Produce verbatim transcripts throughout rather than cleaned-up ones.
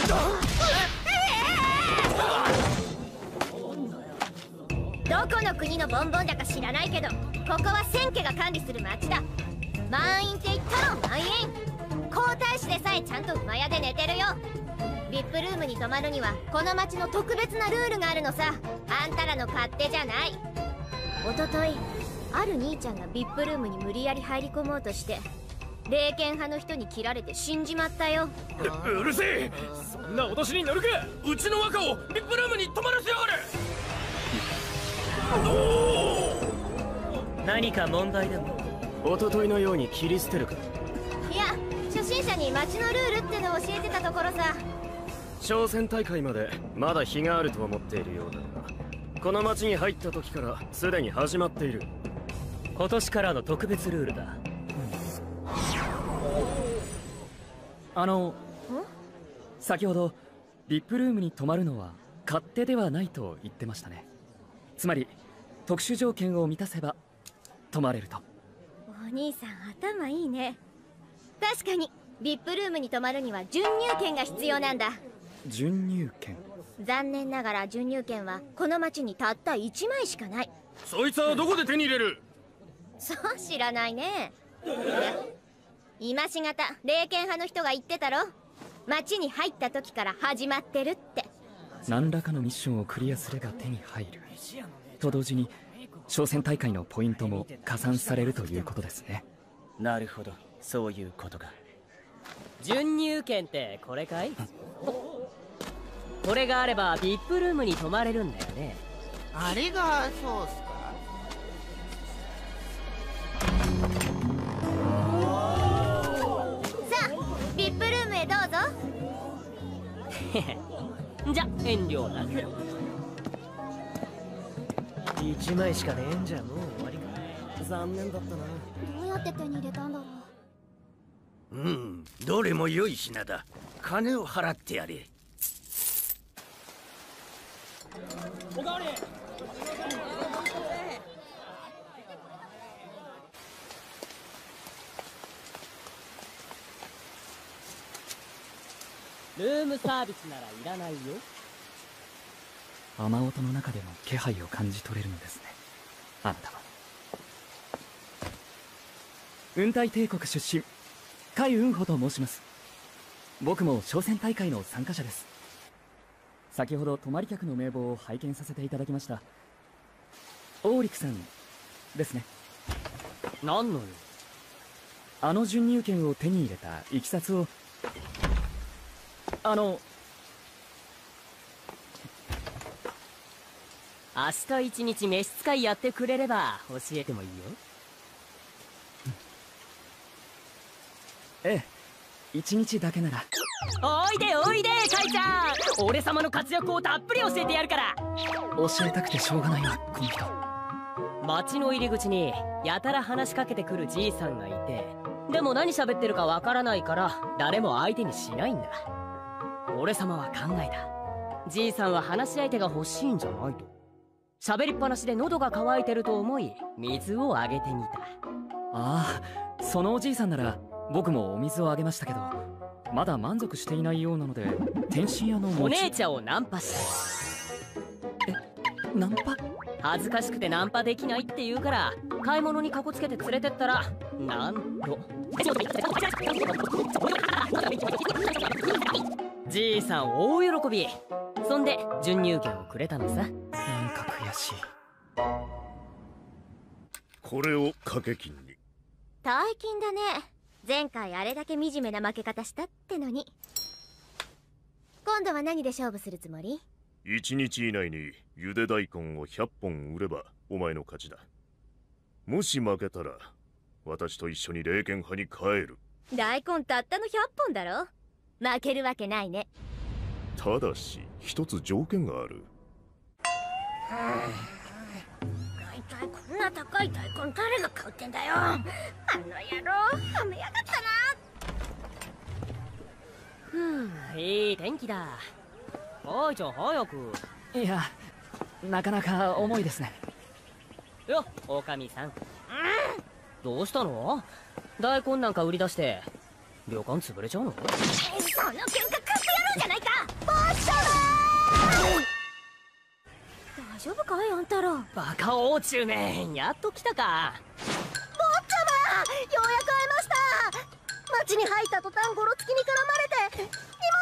どこの国のボンボンだか知らないけど、ここは千家が管理する町だ。満員って言ったら満員。皇太子でさえちゃんと馬屋で寝てるよ。ビップルームに泊まるにはこの町の特別なルールがあるのさ。あんたらの勝手じゃない。おとといある兄ちゃんがビップルームに無理やり入り込もうとして霊剣派の人に切られて死んじまったよ。 う, うるせえ。そんな脅しに乗るか。うちの若をビップルームに泊まらせやがれ。 何か問題でも？ おとといのように切り捨てるか。 いや、初心者に町のルールってのを教えてたところさ。 商戦大会までまだ日があると思っているようだが、この町に入った時からすでに始まっている。 今年からの特別ルールだ。あの先ほどビップルームに泊まるのは勝手ではないと言ってましたね。つまり特殊条件を満たせば泊まれると。 お兄さん頭いいね。確かにビップルームに泊まるには準入券が必要なんだ。 準入券？ 残念ながら準入券はこの町にたったいちまいしかない。 そいつはどこで手に入れる？ そう、知らないね。今しがた霊剣派の人が言ってたろ。町に入った時から始まってるって。 何らかのミッションをクリアすれば手に入ると同時に商戦大会のポイントも加算されるということですね。 なるほど、そういうことか。準入券ってこれかい？これがあればビップルームに泊まれるんだよね。 あれがそうっすか。 さあビップルームへどうぞ。 じゃ遠慮なく。 いちまいしかねえんじゃもう終わりか。残念だったな。 どうやって手に入れたんだろう。うん、どれも良い品だ。金を払ってやれ。 おかわり。ルームサービスならいらないよ。 雨音の中でも気配を感じ取れるのですね、あなたは。雲体帝国出身海雲穂と申します。僕も商戦大会の参加者です。先ほど泊まり客の名簿を拝見させていただきました。オーリクさんですね。 何のよ。 あの準入券を手に入れたいきさつを。あの明日一日召使いやってくれれば教えてもいいよ。 ええ、一日だけなら。 おいでおいでカイちゃん、俺様の活躍をたっぷり教えてやるから。 教えたくてしょうがないわこの人。 町の入り口にやたら話しかけてくるじいさんがいて、でも何喋ってるかわからないから誰も相手にしないんだ。俺様は考えた。じいさんは話し相手が欲しいんじゃないと。喋りっぱなしで喉が渇いてると思い水をあげてみた。 ああ、そのおじいさんなら僕もお水をあげましたけど、まだ満足していないようなので天津屋のお姉ちゃんをナンパした。 え、ナンパ？ 恥ずかしくてナンパできないって言うから買い物にかこつけて連れてったら、なんとじいさん大喜び。そんで準入券をくれたのさ。なんか悔しい。 これを掛け金に。 大金だね。前回あれだけ惨めな負け方したってのに。今度は何で勝負するつもり？ 一日以内にゆで大根をひゃっぽん売ればお前の勝ちだ。もし負けたら私と一緒に霊剣派に帰る。 大根たったのひゃっぽんだろ。負けるわけないね。 ただし一つ条件がある。 大体こんな高い大根誰が買うってんだよ。あの野郎はめやがったな。 ふぅ、いい天気だ。おいちゃん早く。 いや、なかなか重いですね。 よっおかみさん、うん、どうしたの？大根なんか売り出して旅館潰れちゃうの？ その喧嘩かくやろうじゃないか。 丈夫かいあんたら。坊バカ王中めやっと来たか。 ちゃま、ようやく会えました。町に入った途端ゴロつきに絡まれて荷物を全部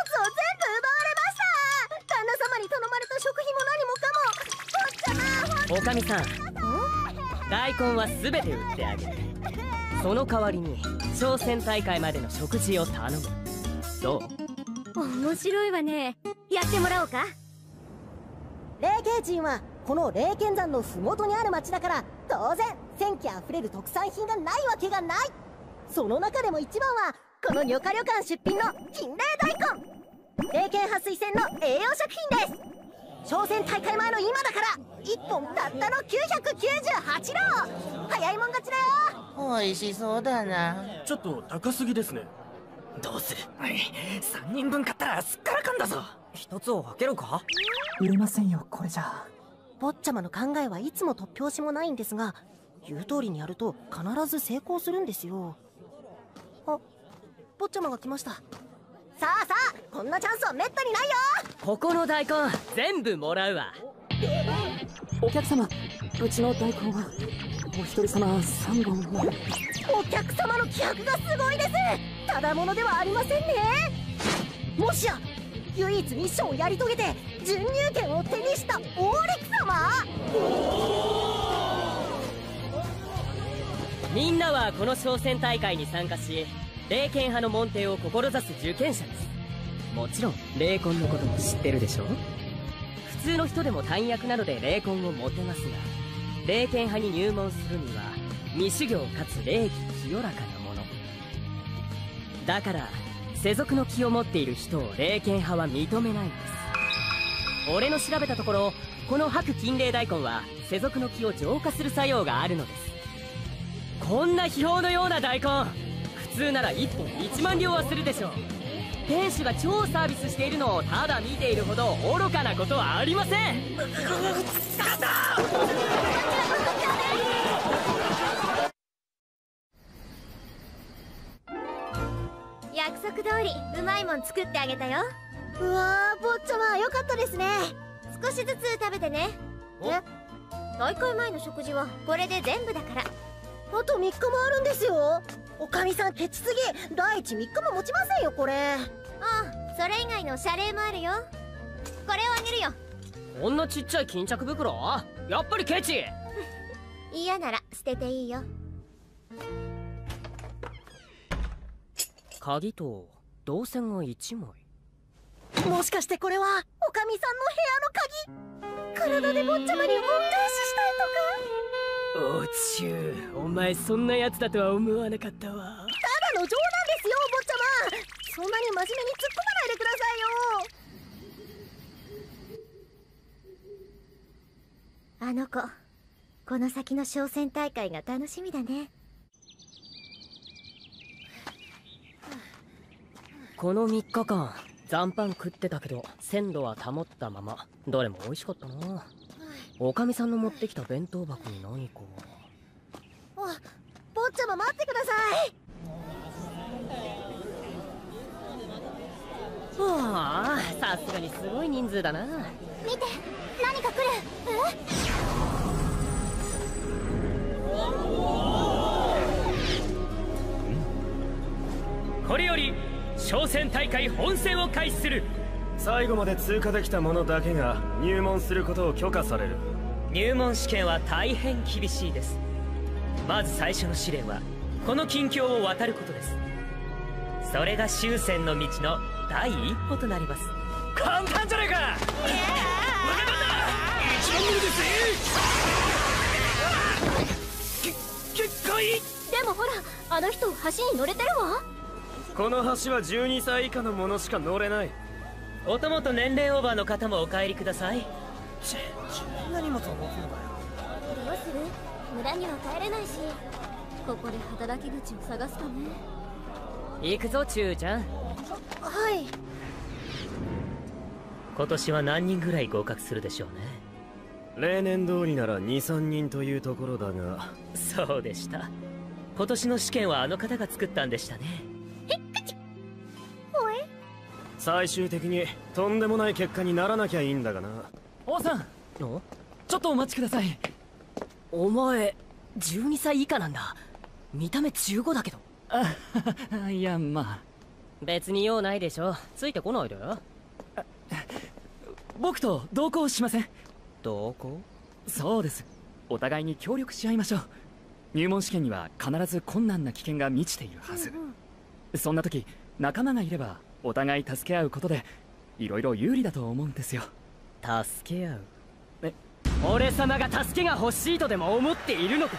奪われました。旦那様に頼まれた食費も何もかも。坊ちゃま、 おかみさん、大根は全て売ってあげる。その代わりに商戦大会までの食事を頼む。どう？ 面白いわね。やってもらおうか。霊慶人はこの霊剣山の麓にある町だから、当然戦機あふれる特産品がないわけがない。その中でも一番はこの女華旅館出品の金霊大根。霊剣派推薦の栄養食品です。商戦大会前の今だからいっぽんたったのきゅうひゃくきゅうじゅうはちロー。早いもん勝ちだよ。 美味しそうだな。 ちょっと高すぎですね。 どうする？さんにんぶん買ったらすっからかんだぞ。一つを分けるか？ 売れませんよ、これじゃ。 坊ちゃまの考えはいつも突拍子もないんですが、言う通りにやると必ず成功するんですよ。あ、坊ちゃまが来ました。さあさあ、こんなチャンスはめったにないよ。 ここの大根全部もらうわ。 お客様、うちの大根はお一人様さんぼんを。 お客様の気迫がすごいです。ただものではありませんね。もしや唯一ミッションをやり遂げて準入権を手にしたオーレク様。 みんなはこの商戦大会に参加し、霊剣派の門弟を志す受験者です。もちろん霊魂のことも知ってるでしょ。普通の人でも大役なので霊魂を持てますが、霊剣派に入門するには未修行かつ礼儀清らかなものだから、世俗の気を持っている人を霊剣派は認めないんです。俺の調べたところ、この白金霊大根は世俗の気を浄化する作用があるのです。こんな秘宝のような大根、普通ならいっぽんいちまん両はするでしょう。店主が超サービスしているのをただ見ているほど愚かなことはありません。 約束通りうまいもん作ってあげたよ。うわー、坊ちゃまよかったですね。少しずつ食べてね。え、大会前の食事はこれで全部だから。あとみっかもあるんですよ。おかみさんケチすぎ。第一みっかも持ちませんよこれ。ああ、それ以外の謝礼もあるよ。これをあげるよ。 こんなちっちゃい巾着袋、やっぱりケチ。 嫌なら捨てていいよ。 鍵と銅線がいちまい。 もしかしてこれはおかみさんの部屋の鍵。体で坊ちゃまに恩返ししたいとか。 おちゅう、お前そんなやつだとは思わなかったわ。ただの冗談ですよ坊ちゃま。そんなに真面目に突っ込まないでくださいよ。あの子、この先の商戦大会が楽しみだね。 このみっかかん残飯食ってたけど鮮度は保ったまま。どれも美味しかったな。おかみさんの持ってきた弁当箱に何か。 あ、坊ちゃま待ってください。 はあ、さすがにすごい人数だな。 見て、何か来る。 これより商戦大会本戦を開始する。 最後まで通過できた者だけが入門することを許可される。 入門試験は大変厳しいです。まず最初の試練はこの近況を渡ることです。それが終戦の道の第一歩となります。簡単じゃねえか。わかったんだ。一番乗りですぜ。け結界。 でもほら、あの人橋に乗れてるわ。 この橋はじゅうにさい以下の者しか乗れない。 お供と年齢オーバーの方もお帰りください。 ちこんな荷物を持つのかよ。 どうする？村には帰れないし、ここで働き口を探すかね。 行くぞチューちゃん。 はい。 今年は何人ぐらい合格するでしょうね。 例年通りならにさんにんというところだが。 そうでした。今年の試験はあの方が作ったんでしたね。 へっくちほえ。 最終的にとんでもない結果にならなきゃいいんだがな。 王さん、 おちちょっとお待ちください。 お前じゅうにさい以下なんだ。見た目じゅうごだけど。 あいやまあ別に用ないでしょ。ついてこないで。 僕と同行しません？ 同行？ そうです。お互いに協力し合いましょう。入門試験には必ず困難な危険が満ちているはず、うんうん、そんな時仲間がいればお互い助け合うことでいろいろ有利だと思うんですよ。 助け合う？ え、 俺様が助けが欲しいとでも思っているのか？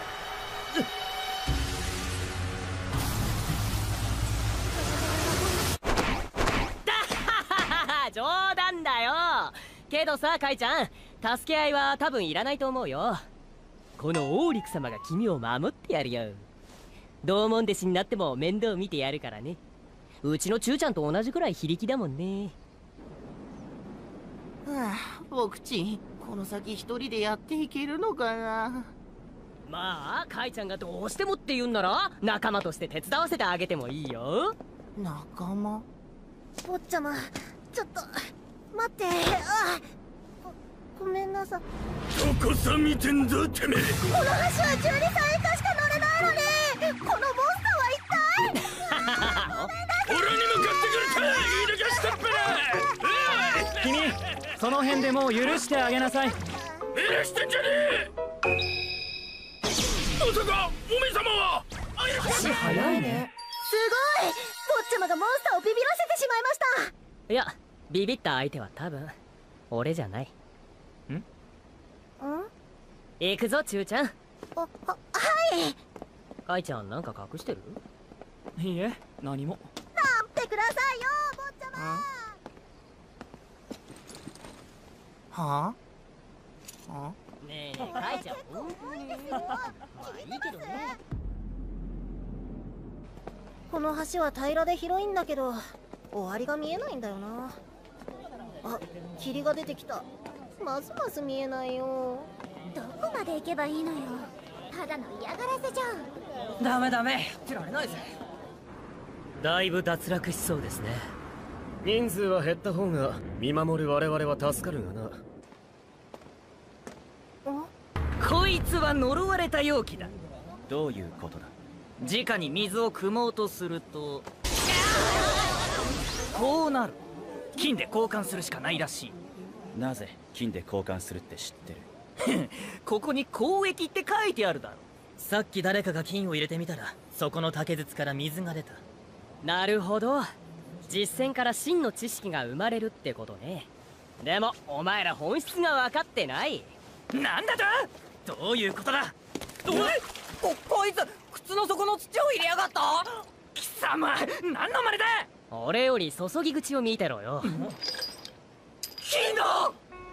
冗談だよ。けどさ、カイちゃん、助け合いは多分いらないと思うよ。このオーリク様が君を守ってやるよ。同門弟子になっても面倒見てやるからね。うちのチューちゃんと同じくらい非力だもんね。 はあ、僕ちこの先一人でやっていけるのかな。 まあカイちゃんがどうしてもって言うんなら仲間として手伝わせてあげてもいいよ。 仲間？ 坊ちゃま、ちょっと待って。あ、ご、ごめんなさい。 どこさ見てんだてめえ。 この橋はじゅうにさい以下しか乗れないのに、このモンスターは一体俺に向かってくるか言い抜かしたっぺな。 君その辺でもう許してあげなさい。 許してんじゃねえ。まさかおめ様は足早いね。すごい、坊ちゃまがモンスターをビビらせてしまいました。 いや、ビビった相手は多分俺じゃない。 ん？ん？ 行くぞ、チューちゃん。 あ、は、はい。 カイちゃん、なんか隠してる？ いいえ、何も。 待ってくださいよ、坊ちゃま。 はあ？はねえねえ、カイちゃん、本当に。まあいいけどね。 この橋は平らで広いんだけど終わりが見えないんだよな。あ、霧が出てきた。ますます見えないよ。どこまで行けばいいのよ。ただの嫌がらせじゃん。 ダメダメ、やってられないぜ。だいぶ脱落しそうですね。 人数は減った方が見守る我々は助かるがな。 こいつは呪われた容器だ。 どういうことだ？ 直に水を汲もうとするとこうなる。金で交換するしかないらしい。 なぜ金で交換するって知ってる？ ここに交易って書いてあるだろ。さっき誰かが金を入れてみたらそこの竹筒から水が出た。 なるほど、実戦から真の知識が生まれるってことね。でもお前ら本質が分かってない。 なんだと？どういうことだ？おい、こ、こいつ靴の底の土を入れやがった。貴様、何の真似だ？ 俺より注ぎ口を見てろよ。 金だ！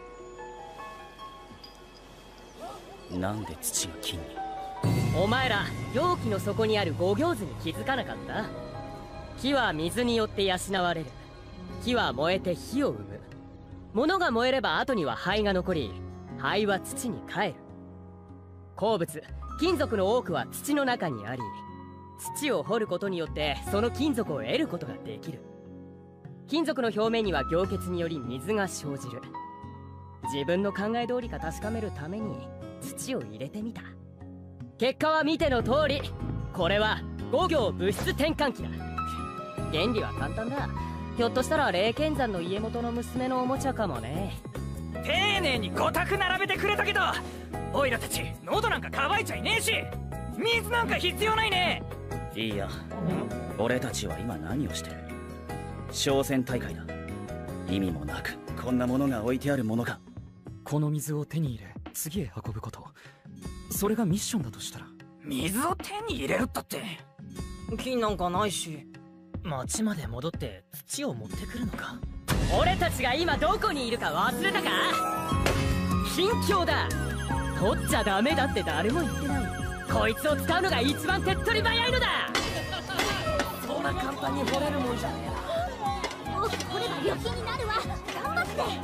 なんで土が金に？ お前ら容器の底にある五行図に気づかなかった？木は水によって養われる。木は燃えて火を生む。物が燃えれば後には灰が残り、灰は土に帰る。鉱物、金属の多くは土の中にあり、土を掘ることによってその金属を得ることができる。金属の表面には凝結により水が生じる。自分の考え通りか確かめるために土を入れてみた。結果は見ての通り、これは五行物質転換器だ。原理は簡単だ。ひょっとしたら霊剣山の家元の娘のおもちゃかもね。 丁寧にご択並べてくれたけど、オイラたち喉なんか渇いちゃいねえし、水なんか必要ないね。 いいや、俺たちは今何をしてる？商戦大会だ。意味もなくこんなものが置いてあるものか。 この水を手に入れ次へ運ぶこと、それがミッションだとしたら。 水を手に入れるったって金なんかないし、町まで戻って土を持ってくるのか。 俺たちが今どこにいるか忘れたか？近況だ。取っちゃダメだって誰も言ってない。こいつを使うのが一番手っ取り早いのだ。 そんな簡単に掘れるもんじゃねえな。 もう掘れば旅費になるわ。頑張って。無理。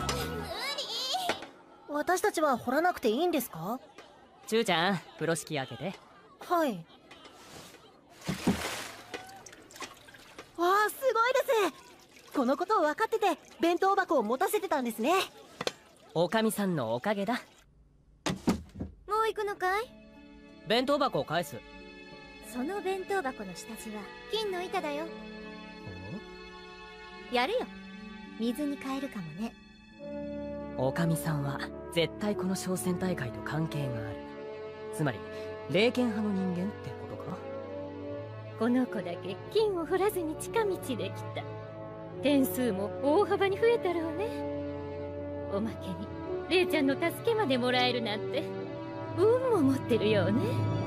私たちは掘らなくていいんですか？ チューちゃん、風呂敷開けて。 はい。わあ、すごいです。このことを分かってて弁当箱を持たせてたんですね。 おかみさんのおかげだ。 う行くのかい？ 弁当箱を返す。 その弁当箱の下地は金の板だよ。やるよ。水に変えるかもね。 おかみさんは絶対この商戦大会と関係がある。つまり霊剣派の人間ってことか。 この子だけ金を掘らずに近道できた。点数も大幅に増えたろうね。おまけにレイちゃんの助けまでもらえるなんて運も持ってるようね。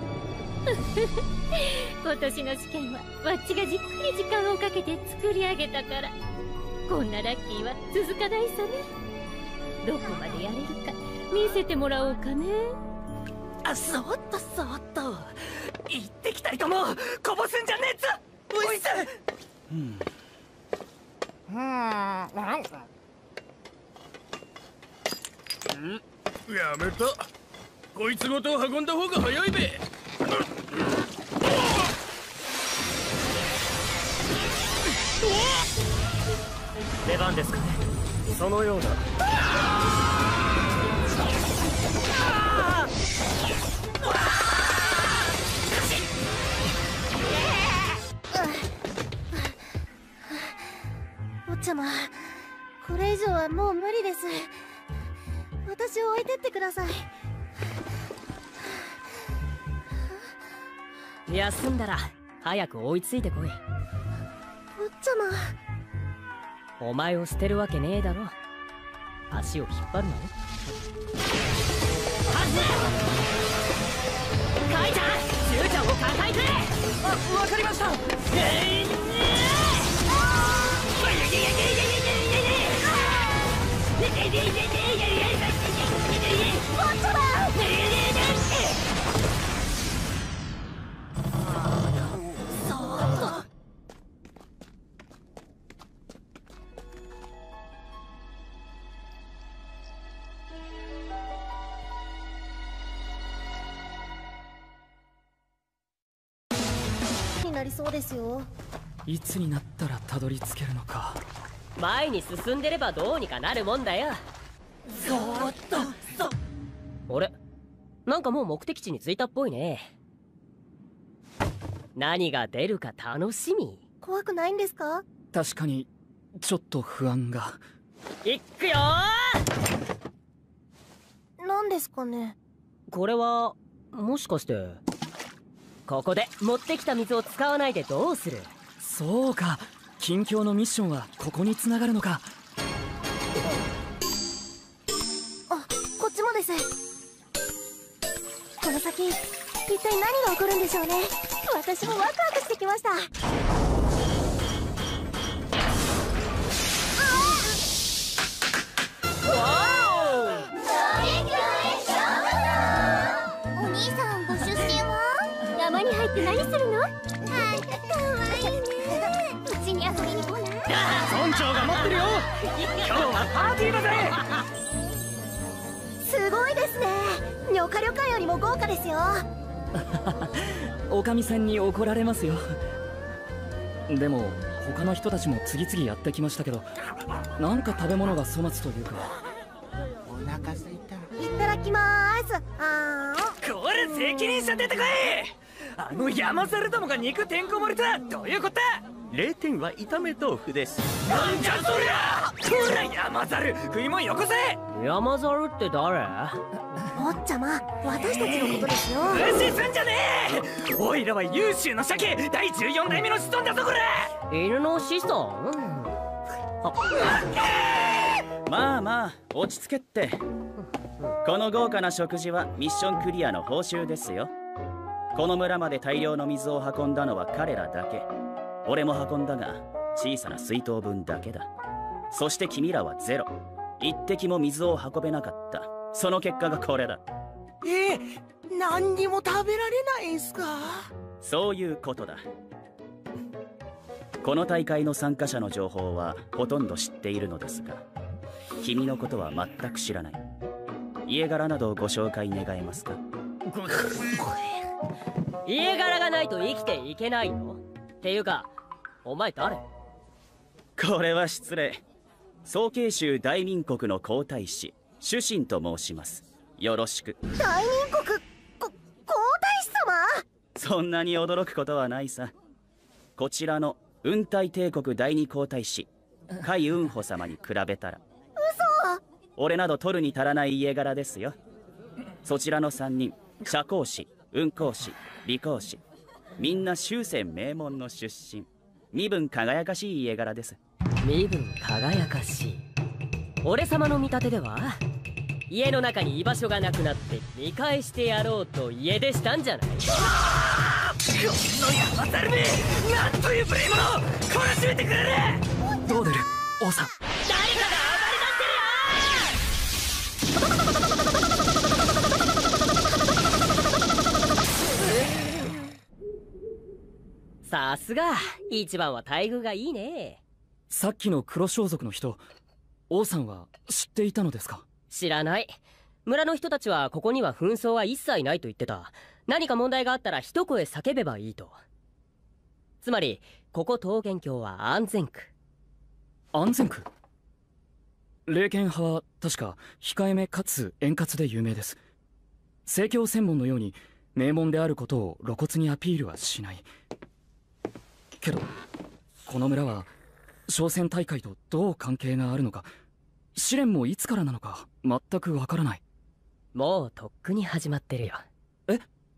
今年の試験はわっちがじっくり時間をかけて作り上げたから、こんなラッキーは続かないさね。どこまでやれるか見せてもらおうかね。 あ、そっとそっと行ってきたりともこぼすんじゃねえぞ。おいさん。うんやめた。こいつごと運んだ方が早いべ。 出番ですかね。 そのようだ。 おっちゃま、これ以上はもう無理です。私を置いてってください。 休んだら早く追いついてこい。 おっちゃま、 お前を捨てるわけねえだろ。足を引っ張るなよ。はずカイちゃん、ジュウちゃんを抱えて。あ、わかりました。えーになりそうですよ。 いつになったらたどり着けるのか。 前に進んでればどうにかなるもんだよ。 そーっとそ俺なんかもう目的地に着いたっぽいね。何が出るか楽しみ。 怖くないんですか？ 確かにちょっと不安が。 いっくよー。何ですかね。 これはもしかしてここで持ってきた水を使わないでどうする？ そうか、近況のミッションはここに繋がるのか。 あ、こっちもです。この先一体何が起こるんでしょうね。私もワクワクしてきました。お兄さん、ご出身は？ 山に入って何するの？ かわいいね。うちに遊びに来ない？ 村長が待ってるよ。今日はパーティーだぜ。 すごいですね。ニョカ旅館よりも豪華ですよ。 おかみさんに怒られますよ。でも他の人たちも次々やってきましたけど、なんか食べ物が粗末というか。 お腹すいた。 いただきまーす。あーこれ責任者出てこい。あの山猿どもが肉てんこ盛りとはどういうことだ。 れいてんは炒め豆腐です。 なんじゃそりゃ。こら山猿、食いもんよこせ。 山猿って誰？ おっちゃま、私たちのことですよ。 無視すんじゃねえ。おいらは優秀の鮭だいじゅうよん代目の子孫だぞこれ。 犬の子孫？ まあまあ落ち着けって。この豪華な食事はミッションクリアの報酬ですよ。この村まで大量の水を運んだのは彼らだけ。俺も運んだが小さな水筒分だけだ。そして君らはゼロ。一滴も水を運べなかった。その結果がこれだ。 え、何にも食べられないんすか？ そういうことだ。この大会の参加者の情報はほとんど知っているのですが、君のことは全く知らない。家柄などをご紹介願えますか？ 家柄がないと生きていけないの？っていうかお前誰？ これは失礼。曹慶州大民国の皇太子主神と申します。よろしく。 大民国そんなに驚くことはないさ。こちらの雲体帝国第二皇太子海雲甫様に比べたら嘘。 俺など取るに足らない家柄ですよ。そちらの三人、社交士、雲光士、理工士、みんな終戦名門の出身。身分輝かしい家柄です。 身分輝かしい。俺様の見立てでは家の中に居場所がなくなって見返してやろうと家出したんじゃない？このヤバザルめ、なんという無礼者、懲らしめてくれる。 ドーデル王さん、 誰かがさすが一番は待遇がいいね。 さっきの黒装束の人、王さんは知っていたのですか？ 知らない。村の人たちはここには紛争は一切ないと言ってた。何か問題があったら一声叫べばいいと。つまりここ桃源郷は安全区。 安全区？霊剣派は確か控えめかつ円滑で有名です。聖教専門のように名門であることを露骨にアピールはしない。けどこの村は商戦大会とどう関係があるのか、試練もいつからなのか全くわからない。 もうとっくに始まってるよ。 え？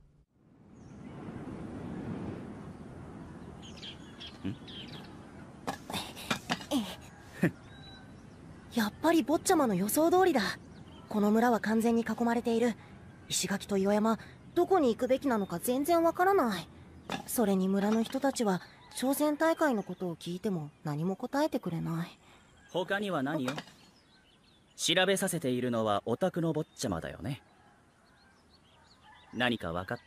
やっぱり坊ちゃまの予想通りだ。この村は完全に囲まれている。石垣と岩山、どこに行くべきなのか全然わからない。それに村の人たちは商戦大会のことを聞いても何も答えてくれない。 他には何よ？調べさせているのはオタクの坊ちゃまだよね。何か分かった？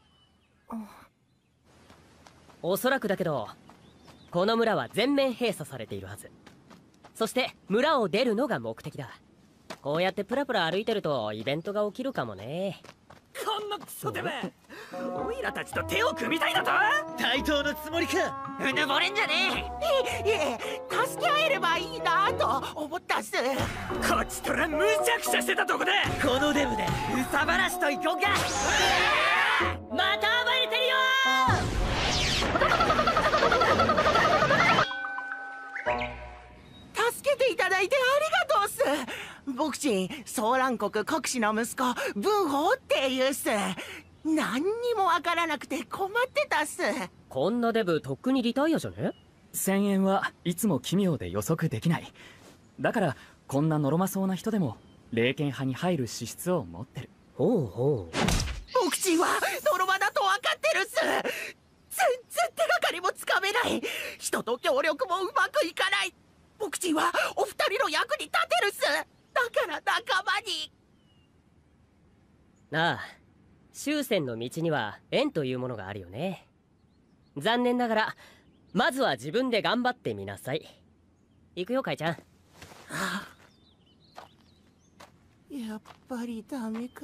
おそらくだけどこの村は全面閉鎖されているはず。そして村を出るのが目的だ。こうやってプラプラ歩いてるとイベントが起きるかもね。 こんなクソてめえ、オイラたちと手を組みたいだと？ 対等のつもりか。 うぬぼれんじゃねえ。いえ、助け合えればいいなと思ったっす。 こっちとらむちゃくちゃしてたとこで、このデブでうさばらしといこうか。 また暴れてるよー。助けていただいてありがとうっす。僕ちん、ソーラン国国士の息子文法っていうっす。何にもわからなくて困ってたっす。 こんなデブとっくにリタイアじゃね？ 先縁はいつも奇妙で予測できない。だからこんなのろまそうな人でも霊剣派に入る資質を持ってる。 ほうほう。 僕ちんはのろまだと分かってるっす。全然手がかりもつかめない。人と協力もうまくいかない。僕ちんはお二人の役に立てるっす。だから仲間に。 なあ、終戦の道には縁というものがあるよね。残念ながらまずは自分で頑張ってみなさい。行くよ、カイちゃん。 ああ、やっぱりダメか。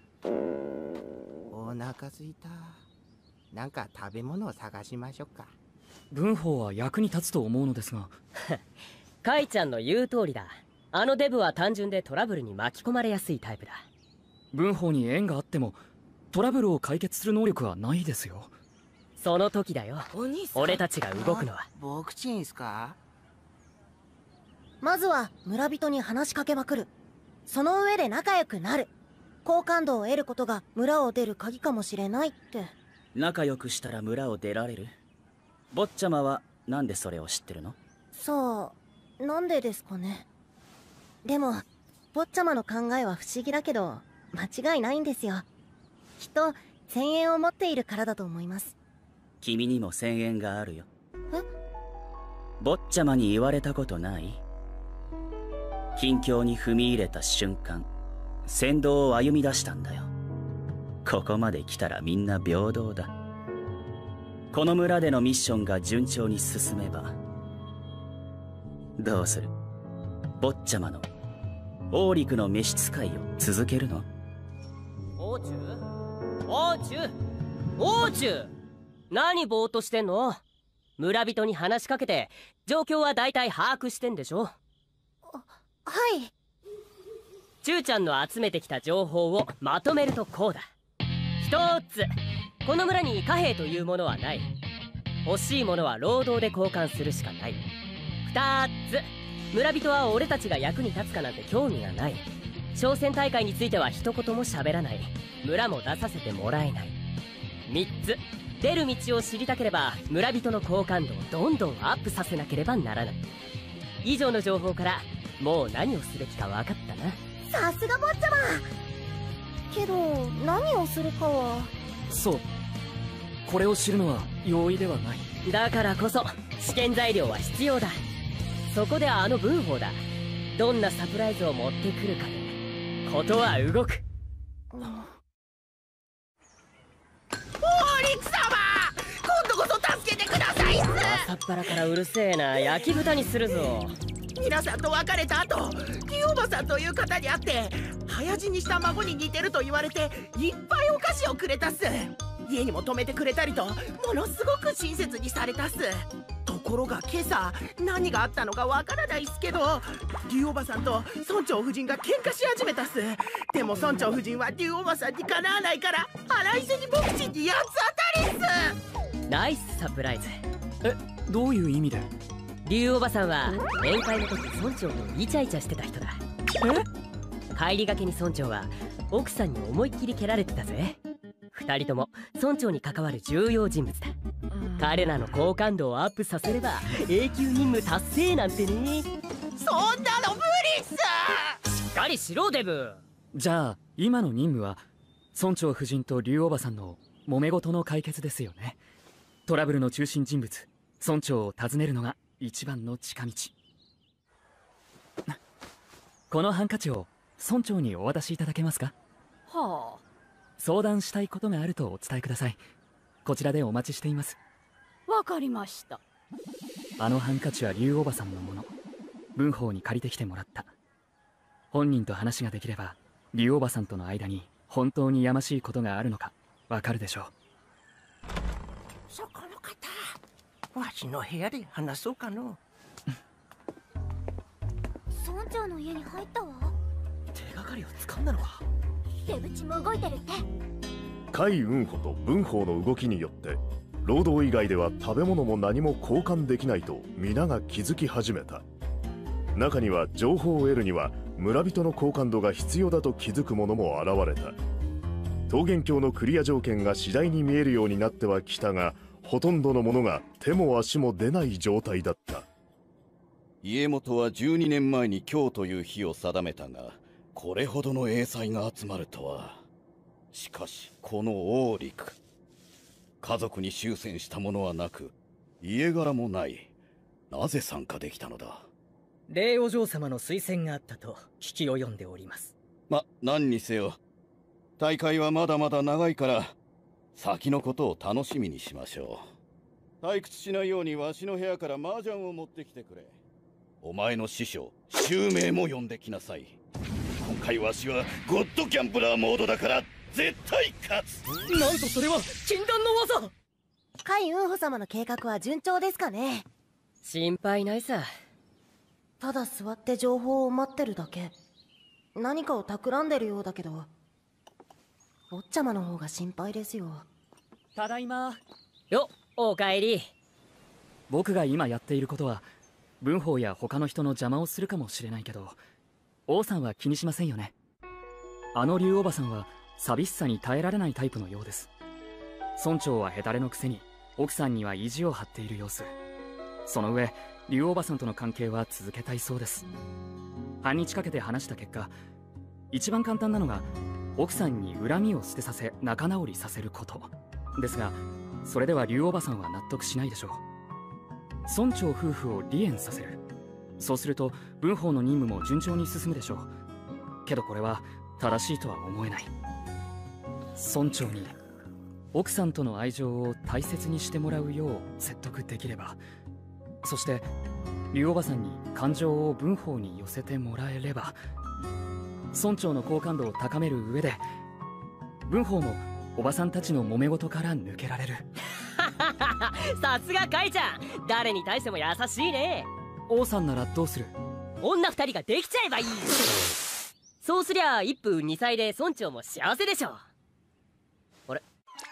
お腹すいた。なんか食べ物を探しましょうか。 文法は役に立つと思うのですがカイちゃんの言う通りだ。あのデブは単純でトラブルに巻き込まれやすいタイプだ。 文法に縁があってもトラブルを解決する能力はないですよ。 その時だよ、俺たちが動くのは。 僕ちんすか？ まずは村人に話しかけまくる。その上で仲良くなる。好感度を得ることが村を出る鍵かもしれないって。 仲良くしたら村を出られる？坊ちゃまはなんでそれを知ってるの？ さあ、なんでですかね。でも坊ちゃまの考えは不思議だけど間違いないんですよ。きっと先縁を持っているからだと思います。 君にも先縁があるよ。 え？ 坊ちゃまに言われたことない？近況に踏み入れた瞬間、先導を歩み出したんだよ。ここまで来たらみんな平等だ。この村でのミッションが順調に進めば、どうする？坊ちゃまの王陸の召使いを続けるの？ 王中？王中？王中！何ぼーっとしてんの？村人に話しかけて状況は大体把握してんでしょ？ はい。 チューちゃんの集めてきた情報をまとめるとこうだ。一つ、 この村に貨幣というものはない。欲しいものは労働で交換するしかない。ふたつ、村人は俺たちが役に立つかなんて興味がない。商戦大会については一言も喋らない。村も出させてもらえない。みっつ、出る道を知りたければ村人の好感度をどんどんアップさせなければならない。以上の情報からもう何をすべきか分かったな。 さすが坊ちゃま。けど何をするかは。 そう、これを知るのは容易ではない。 だからこそ試験材料は必要だ。そこであの文法だ。どんなサプライズを持ってくるかでことは動く。 おリク様、今度こそ助けてくださいっす。 朝っぱらからうるせえな。焼き豚にするぞ。 皆さんと別れた後、リおばさんという方に会って早死にした孫に似てると言われていっぱいお菓子をくれたっす。家にも泊めてくれたりとものすごく親切にされたっす。ところが今朝何があったのかわからないっすけど、竜おばさんと村長夫人が喧嘩し始めたっす。でも村長夫人は竜おばさんにかなわないから腹いせに僕ちに八つ当たりっす。 ナイスサプライズ。 え、どういう意味で？ 竜おばさんは宴会の時村長とイチャイチャしてた人だ。え？帰りがけに村長は奥さんに思いっきり蹴られてたぜ。二人とも村長に関わる重要人物だ。彼らの好感度をアップさせれば永久任務達成なんてね。 そんなの無理っす。 しっかりしろデブ。 じゃあ今の任務は村長夫人と竜おばさんの揉め事の解決ですよね。トラブルの中心人物村長を訪ねるのが一番の近道。このハンカチを村長にお渡しいただけますか？ はあ。 相談したいことがあるとお伝えください。こちらでお待ちしています。 わかりました。 あのハンカチは竜おばさんのもの。文法に借りてきてもらった。本人と話ができれば竜おばさんとの間に本当にやましいことがあるのかわかるでしょう。 そこの方、わしの部屋で話そうかの。 村長の家に入ったわ。 手がかりを掴んだのか。 出口も動いてるって。 海雲穂と文法の動きによって労働以外では食べ物も何も交換できないと皆が気づき始めた。中には情報を得るには村人の好感度が必要だと気づく者も現れた。桃源郷のクリア条件が次第に見えるようになってはきたが、ほとんどの者が手も足も出ない状態だった。 家元はじゅうにねんまえに今日という日を定めたが、これほどの英才が集まるとは。しかしこの王陸、家族に終戦したものはなく家柄もない。なぜ参加できたのだ？ 霊お嬢様の推薦があったと聞き及んでおります。 ま、何にせよ大会はまだまだ長いから先のことを楽しみにしましょう。退屈しないようにわしの部屋から麻雀を持ってきてくれ。お前の師匠襲名も呼んできなさい。今回わしはゴッドギャンブラーモードだから絶対勝つ。 なんとそれは禁断の技。 海雲穂様の計画は順調ですかね？ 心配ないさ。 ただ座って情報を待ってるだけ。何かを企んでるようだけど、坊ちゃまの方が心配ですよ。 ただいま。 よっ、おかえり。 僕が今やっていることは文法や他の人の邪魔をするかもしれないけど、王さんは気にしませんよね。あの竜おばさんは寂しさに耐えられないタイプのようです。村長はヘタレのくせに奥さんには意地を張っている様子。その上竜おばさんとの関係は続けたいそうです。半日かけて話した結果、一番簡単なのが奥さんに恨みを捨てさせ仲直りさせることですが、それでは竜おばさんは納得しないでしょう。村長夫婦を離縁させる。そうすると文法の任務も順調に進むでしょう。けどこれは正しいとは思えない。村長に奥さんとの愛情を大切にしてもらうよう説得できれば、そして竜おばさんに感情を文法に寄せてもらえれば、村長の好感度を高める上で文法もおばさんたちの揉め事から抜けられる。 さすがカイちゃん、誰に対しても優しいね。 王さんならどうする？ 女二人ができちゃえばいい。そうすりゃ一夫二妻で村長も幸せでしょ。あれ、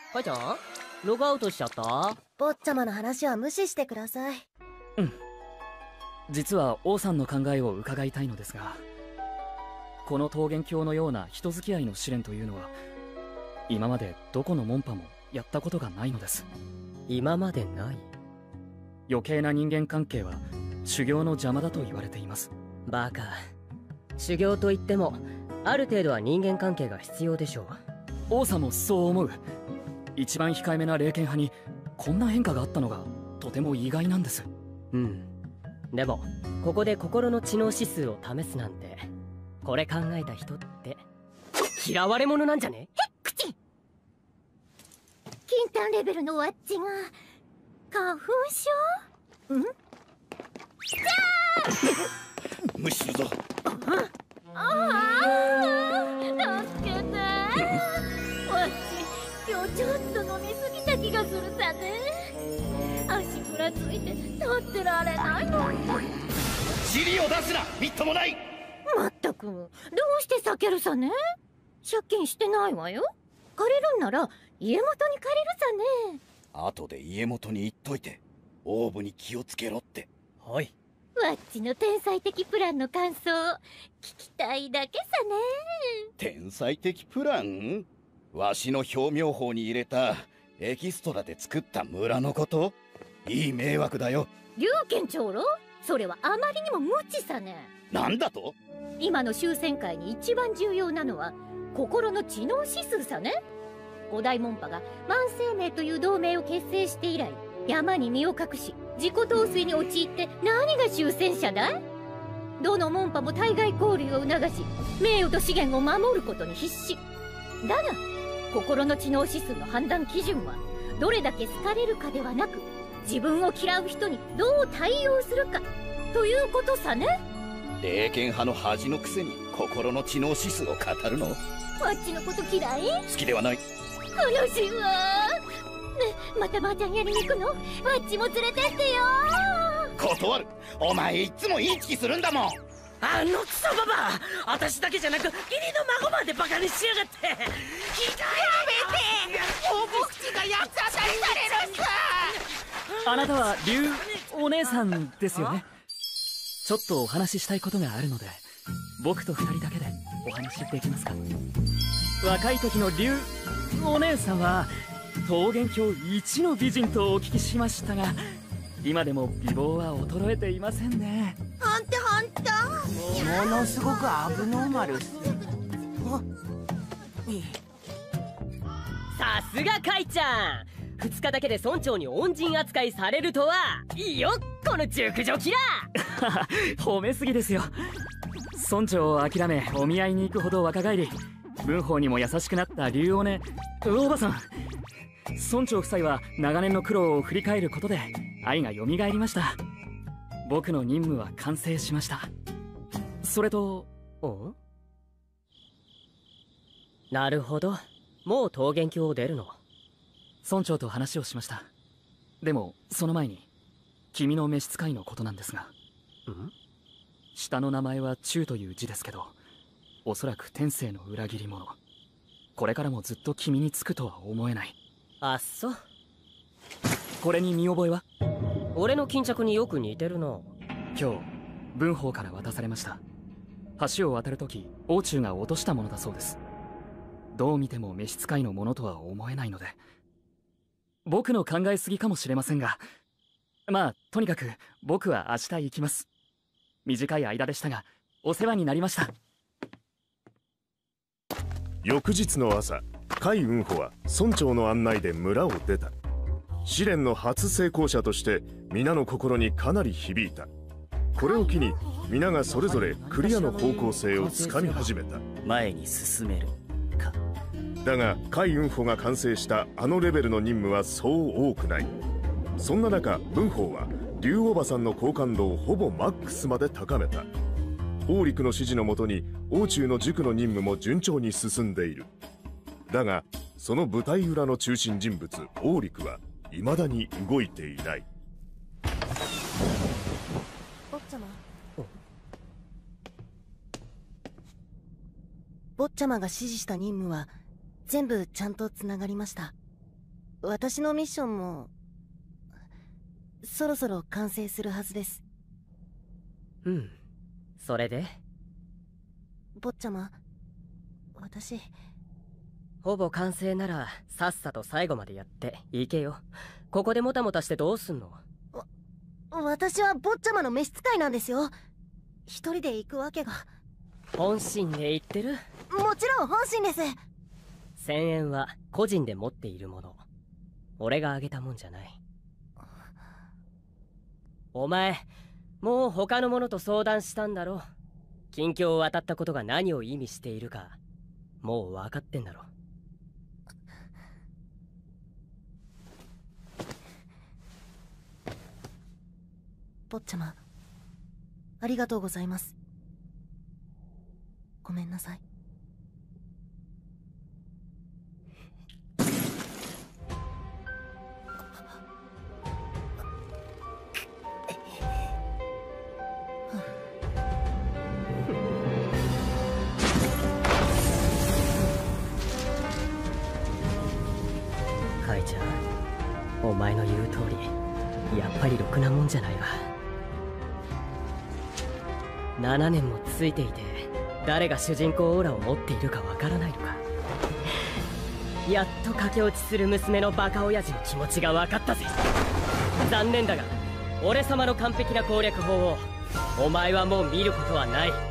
カイちゃん、ログアウトしちゃった？ 坊ちゃまの話は無視してください。 うん。実は王さんの考えを伺いたいのですが、この桃源郷のような人付き合いの試練というのは今までどこの門派もやったことがないのです。 今までない？ 余計な人間関係は修行の邪魔だと言われています。 バカ。修行といってもある程度は人間関係が必要でしょう。 王さんもそう思う。一番控えめな霊剣派にこんな変化があったのがとても意外なんです。 うん。でもここで心の知能指数を試すなんて、これ考えた人って嫌われ者なんじゃね？ へっ口。金丹レベルのワッチが花粉症？ん？じゃあ無視するぞ。 ああ、助けて。わっち、今日ちょっと飲みすぎた気がするさね。足ふらついて立ってられないの。 尻を出すな、みっともない。 まったく、どうして避けるさね。借金してないわよ。借りるんなら家元に借りるさね。 後で家元に言っといて、オーブに気をつけろって。 はい。 わっちの天才的プランの感想聞きたいだけさね。 天才的プラン？わしの表明法に入れたエキストラで作った村のこと？いい迷惑だよ。 龍賢長老、それはあまりにも無知さね。 なんだと？ 今の終戦会に一番重要なのは心の知能指数さね。五大門派が万生命という同盟を結成して以来、山に身を隠し自己陶酔に陥って何が終戦者だい？どの門派も対外交流を促し、名誉と資源を守ることに必死だが、心の知能指数の判断基準はどれだけ好かれるかではなく、自分を嫌う人にどう対応するかということさね。 霊剣派の恥のくせに心の知能指数を語るの？ わっちのこと嫌い？ 好きではない。 悲しいわ。ね、また麻雀やりに行くの？わっちも連れてってよ。 断る。お前いつもインチキするんだもん。 あのクソババア、私だけじゃなく義理の孫までバカにしやがって。ひどい。やめて。もう僕ちが八つ当たりされるんす。 あなたは龍お姉さんですよね。ちょっとお話ししたいことがあるので、僕と二人だけでお話できますか？若い時の龍お姉さんは桃源郷一の美人とお聞きしましたが、今でも美貌は衰えていませんね。 ほんとほんと。 ものすごくアブノーマルっす。 さすがカイちゃん、ふつかだけで村長に恩人扱いされるとは。いいよこの熟女キラー。褒めすぎですよ。村長を諦めお見合いに行くほど若返り、文法にも優しくなった龍おねおばさん。村長夫妻は長年の苦労を振り返ることで愛が蘇りました。僕の任務は完成しました。それと、 お？なるほど、もう桃源郷を出るの？ 村長と話をしました。でもその前に君の召使いのことなんですが。ん？下の名前は中という字ですけど、おそらく天性の裏切り者。これからもずっと君につくとは思えない。 あっそ。 これに見覚えは？ 俺の巾着によく似てるな。 今日文法から渡されました。橋を渡るとき王中が落としたものだそうです。どう見ても召使いのものとは思えないので、僕の考えすぎかもしれませんが、まあとにかく僕は明日行きます。短い間でしたがお世話になりました。 翌日の朝、海雲穂は村長の案内で村を出た。試練の初成功者として皆の心にかなり響いた。これを機に皆がそれぞれクリアの方向性をつかみ始めた。 前に進めるか。 だが海雲穂が完成したあのレベルの任務はそう多くない。そんな中、文法は龍おばさんの好感度をほぼマックスまで高めた。王陸の指示のもとに王中の塾の任務も順調に進んでいる。だがその舞台裏の中心人物王陸は未だに動いていない。 坊ちゃま、坊ちゃまが指示した任務は全部ちゃんとつながりました。 私のミッションもそろそろ完成するはずです。 うん、それで坊ちゃま、私ほぼ完成ならさっさと最後までやって行けよ。ここでもたもたしてどうすんの。 わ私は坊ちゃまの召使いなんですよ。一人で行くわけが。 本心で言ってる？ もちろん本心です。 せんえんは個人で持っているもの。俺があげたもんじゃない。お前もう他の者と相談したんだろ。近況を渡ったことが何を意味しているかもう分かってんだろ。 坊ちゃま、ありがとうございます。ごめんなさい。 カイちゃん、お前の言う通りやっぱりろくなもんじゃないわ。ななねんもついていて誰が主人公オーラを持っているかわからないのか。やっと駆け落ちする娘のバカ親父の気持ちが分かったぜ。残念だが俺様の完璧な攻略法をお前はもう見ることはない。